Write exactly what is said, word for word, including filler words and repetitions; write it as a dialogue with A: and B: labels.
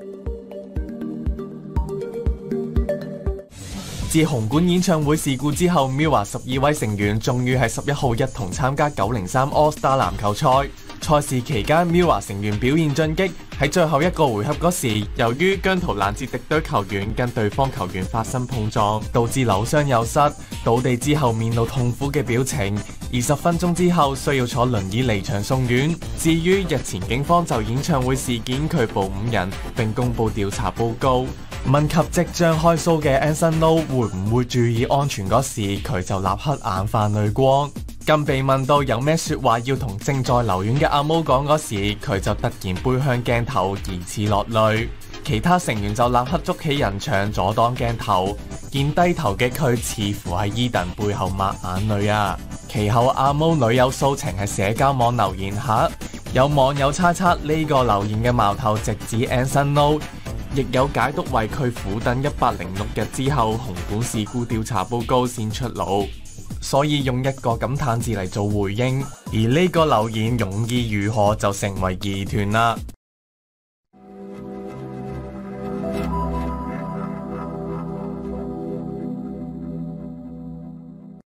A: 自紅館演唱會事故之後 ，MIRROR 十二位成員終於喺十一號一同參加九零三 All Star 籃球賽。賽事期間 ，MIRROR 成員表現進擊，喺最後一個回合嗰時，由於姜濤攔截敵對球員跟對方球員發生碰撞，導致扭傷有失，倒地之後面露痛苦嘅表情。二十分鐘之後需要坐輪椅離場送院。至於日前警方就演唱會事件拘捕五人，並公布調查報告。問及即將開 show 嘅 Anson Lo 會唔會注意安全嗰時，佢就立刻眼泛淚光。更被問到有咩說話要同正在留院嘅阿毛講嗰時，佢就突然背向鏡頭疑似落淚。其他成員就立刻捉起人牆阻擋鏡頭，見低頭嘅佢似乎喺 Eden 背後抹眼淚啊。其後阿毛女友素晴喺社交網留言下，有網友猜測呢個留言嘅矛頭直指 Anson Lo，亦有解讀為佢苦等一百零六日之後紅館事故調查報告先出爐，所以用一個感嘆字嚟做回應。而呢個留言用意如何就成為疑團啦。